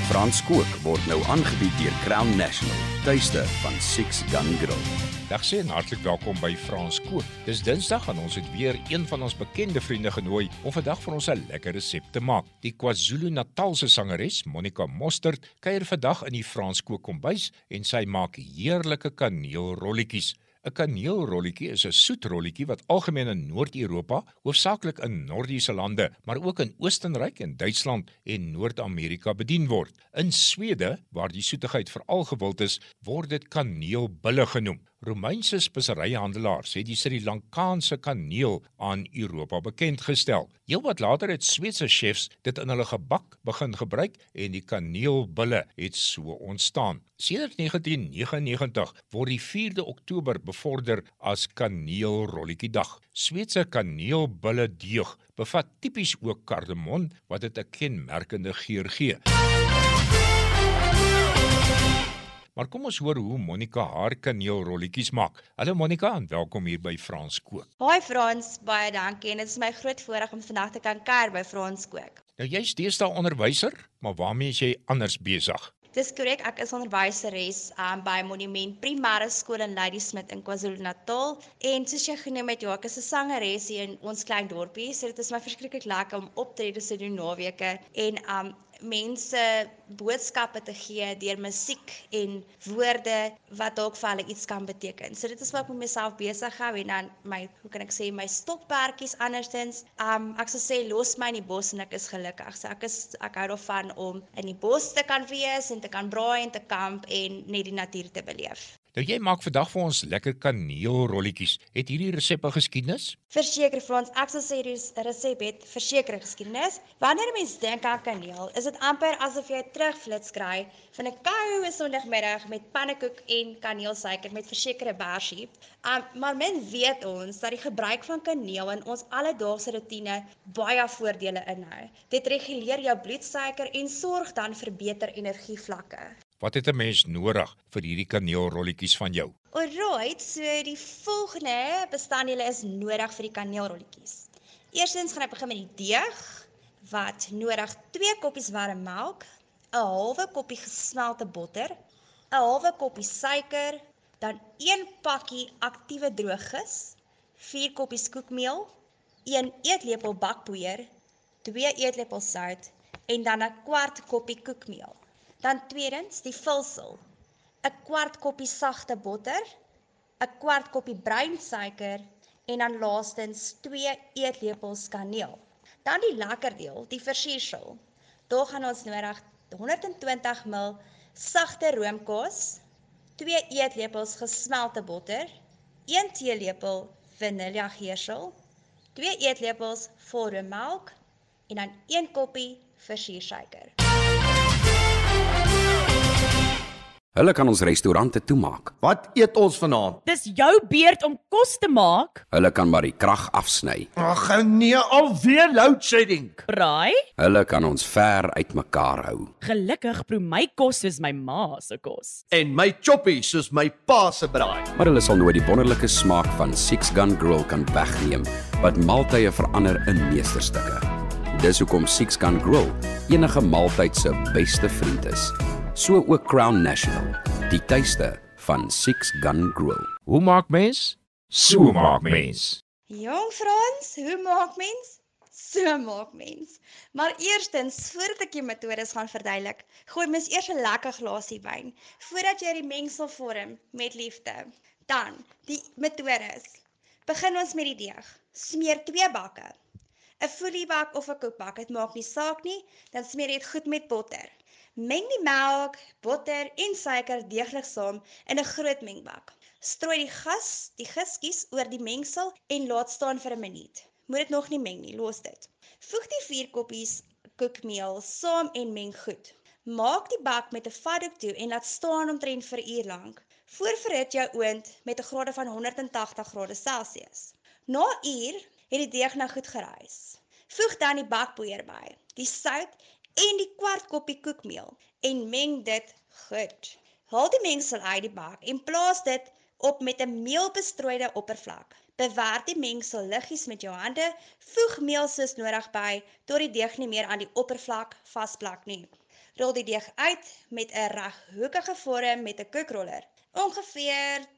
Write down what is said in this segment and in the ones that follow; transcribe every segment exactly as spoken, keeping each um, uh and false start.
Frans Kook word nou aangebied deur Crown National, tuiste van Six Gun Grill. Dag sê en hartlik welkom by Frans Kook. Dis Dinsdag en ons het weer een van ons bekende vriende genooi om vandag vir ons 'n lekker resep te maak. Die KwaZulu-Natalse sangeres Monica Mostert kuier vandag in die Frans Kook-kombuis en sy maak heerlike kaneelrolletjies. 'n Kaneelrolletjie is 'n soetrolletjie wat algemeen in Noord-Europa, hoofsaaklik in Nordiese lande, maar ook in Oostenryk en Duitsland en Noord-Amerika bedien word. In Swede, waar die soetigheid veral gewild is, word dit kaneelbulle genoem. Romeinse speseryhandelaars het die Sri-Lankaanse kaneel aan Europa bekend gestel. Heel wat later het Swedse chefs dit in hulle gebak begin gebruik en die kaneelbulle het so ontstaan. Sedert negentien negenennegentig word die vierde Oktober bevorder as Kaneelrolletjiedag. Swedse kaneelbulle-deeg bevat tipies ook kardemon wat dit 'n kenmerkende geur gee. Maar kom ons hoor hoe Monica haar kaneelrolletjies maak. Hallo Monica en welkom hier by Frans Kook. Hoi Frans, baie dankie en dit is my groot voorreg om vandag te kan kuier by Frans Kook. Nou jy's deesdae onderwyser, maar waarmee is jy anders besig? Dis korrek, ek is onderwyseres um, by Monument Primêre Skool in Ladysmith in KwaZulu-Natal en soos jy genoem het, ja, ek is 'n sangeres hier in ons klein dorpie, so dit is my verskriklik lekker om optredes te doen naweke en um, mense boodskappe te gee deur musiek en woorde wat dalk vir hulle iets kan beteken. So dit is wat ek met myself besig hou en dan my, hoe kan ek sê, my stokperdjies andersins. Um, ek sal sê, los my in die bos en ek is gelukkig. So ek, is, ek hou daarvan om in die bos te kan wees en te kan braai en te kamp en net die natuur te beleef. Nou jy maak vandag vir ons lekker kaneelrolletjies. Het hierdie resep 'n geskiedenis? Verseker Frans, ek sal sê die resep het verseker geskiedenis. Wanneer mense dink aan kaneel, is dit amper asof jy 'n terugflits kry van 'n koue sondagmiddag met pannekoek en kaneelsuiker met versekerde bersie. Um, maar men weet ons dat die gebruik van kaneel in ons alledaagse roetine baie voordele inhou. Dit reguleer jou bloedsuiker en sorg dan vir beter energievlakke. Wat het 'n mens nodig vir hierdie kaneelrolletjies van jou? Alright, so die volgende bestanddele is nodig vir die kaneelrolletjies. Eerstens gaan ek begin met die deeg, wat nodig twee koppies warm melk, 'n halwe koppie gesmelte botter, 'n halwe koppie suiker, dan een pakkie aktiewe drooggis, vier koppies koekmeel, een eetlepel bakpoeier, twee eetlepels sout en dan 'n kwart koppie koekmeel. Dan tweedens die vulsel, 'n kwart koppie sagte botter, 'n kwart koppie bruin suiker en dan laastens twee eetlepels kaneel. Dan die lekker deel, die versiersel. Daar gaan ons nodig honderdtwintig milliliter sagte roomkaas, twee eetlepels gesmelte botter, een teelepel vaniljageersel, twee eetlepels volroommelk en dan een koppie versiersuiker. Hulle kan ons restaurante toemaak. Wat eet ons vanaand? Dis jou beurt om kos te maak. Hulle kan maar die krag afsny. Ag nee, alweer loadshedding. Braai? Hulle kan ons ver uitmekaar hou. Gelukkig proe my kos soos my ma se kos. En my choppie soos my pa se braai. Maar hulle sal nooit die wonderlike smaak van Six Gun Grill kan wegneem, wat maaltye verander in meesterstukke. Dis hoekom Six Gun Grill enige maaltyd se beste vriend is. So ook Crown National, die tuiste van Six Gun Grill. Hoe maak mens? So maak mens. Jong Frans, hoe maak mens? So maak mens. Maar eerstens, voordat ek die metodes gaan verduidelik, gooi mens eers 'n lekker glasie wyn, voordat jy die mengsel vorm met liefde. Dan, die metodes. Begin ons met die deeg. Smeer twee bakke. 'n Foliebak of 'n koekbak, dit maak nie saak nie, dan smeer jy dit goed met botter. Meng die melk, botter en suiker deeglik saam in 'n groot mengbak. Strooi die gas, die giskies oor die mengsel en laat staan vir 'n minuut. Moet dit nog nie meng nie, los dit. Voeg die vier koppies koekmeel saam en meng goed. Maak die bak met 'n vatdoek toe en laat staan omtrent vir 'n uur lank. Voorverhit jou oond met 'n grade van honderdtagtig grade Celsius. Na 'n uur het die deeg nou goed geruis. Voeg dan die bakpoeier by, die sout en die kwart koppie koekmeel en meng dit goed. Haal die mengsel uit die bak en plaas dit op met 'n meelbestrooide oppervlak. Bewaar die mengsel liggies met jou hande, voeg meel soos nodig by tot die deeg nie meer aan die oppervlak vasplak nie. Rol die deeg uit met 'n reghoekige vorm met 'n koekroller, ongeveer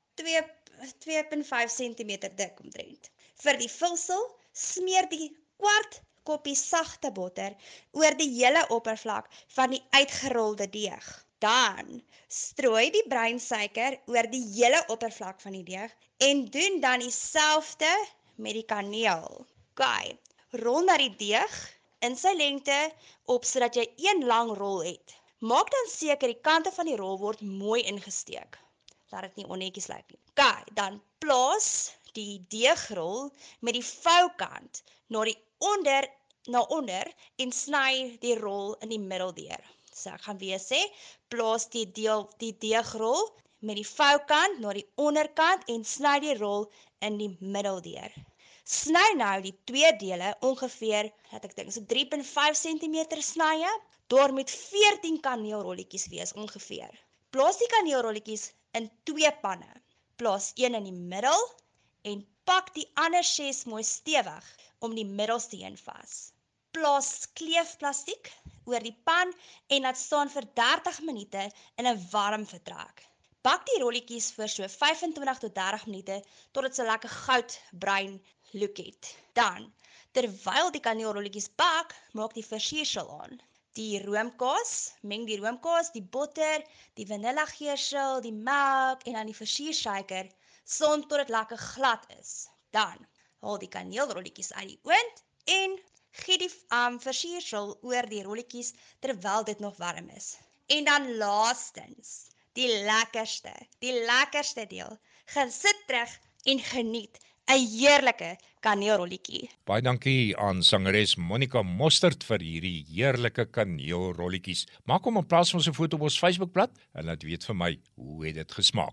twee komma vyf sentimeter dik omtrent. Vir die vulsel, smeer die kwart koppie sagte botter oor die hele oppervlak van die uitgerolde deeg. Dan strooi die breinsuiker oor die hele oppervlak van die deeg en doen dan dieselfde met die kaneel. Okay, rol na die deeg in sy lengte op sodat jy een lang rol het. Maak dan seker die kante van die rol word mooi ingesteek. Laat dit nie onnetjies lyk nie. Okay, dan plaas die deegrol met die voukant na die onder na onder en sny die rol in die middel deur. So ek gaan weer sê, plaas die deel die deegrol met die voukant na die onderkant en sny die rol in die middel deur. Sny nou die twee dele ongeveer, laat ek dink, so drie komma vyf sentimeter snye. Daar moet veertien kaneelrolletjies wees ongeveer. Plaas die kaneelrolletjies in twee panne. Plaas een in die middel en pak die ander ses mooi stewig om die middelste een vas. Plaas kleefplastiek oor die pan en laat staan vir dertig minute in 'n warm vertrek. Bak die rolletjies vir so vyf en twintig tot dertig minute tot dit so lekker goudbruin look het. Dan, terwyl die kaneelrolletjies bak, maak die versiersel aan. Die roomkaas, meng die roomkaas, die botter, die vanillageursel, die melk en dan die versiersuiker saam tot dit lekker glad is. Dan haal die kaneelrolletjies uit die oond en gee die um, versiersel oor die rolletjies terwyl dit nog warm is. En dan laastens, die lekkerste, die lekkerste deel. Gaan sit terug en geniet 'n heerlike kaneelrolletjie. Baie dankie aan sangeres Monica Mostert vir hierdie heerlike kaneelrolletjies. Maak hom in plaas van 'n foto op ons Facebookblad en laat weet vir my hoe het dit gesmaak.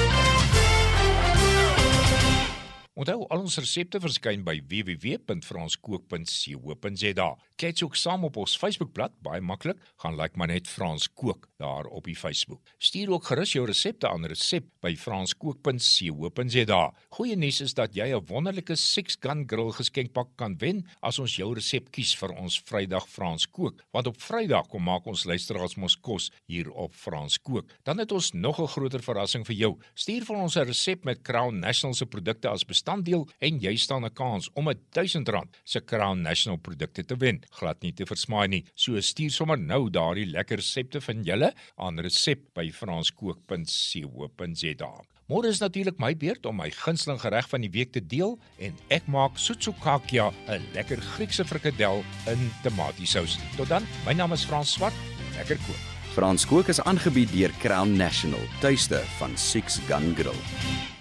Onthou, al ons resepte verskyn by w w w punt frans kook punt co punt za. Kyk ook saam op ons Facebookblad, baie maklik, gaan like maar net Frans Kook daar op die Facebook. Stuur ook gerus jou resepte aan resep by frans kook punt co punt za. Goeie nuus is dat jy 'n wonderlike six gun grill geskenkpak kan wen as ons jou resep kies vir ons Vrydag Frans Kook, want op Vrydag kom maak ons luisteraars mos kos hier op Frans Kook. Dan het ons nog 'n groter verrassing vir jou. Stuur vir ons 'n resep met Crown National se produkte as bestanddeel en jy staan 'n kans om 'n duisend rand se Crown National produkte te wen. Glad nie te versmaai nie. So stuur sommer nou daardie lekker resepte van julle aan resep by frans kook punt co punt za. Môre is natuurlik my beurt om my gunsteling gereg van die week te deel en ek maak soetsokakia, 'n lekker Griekse frikadel in tomatiesous. Tot dan, my naam is Frans Swart, lekker kook. Frans Kook is aangebied deur Crown National, tuiste van Six Gun Grill.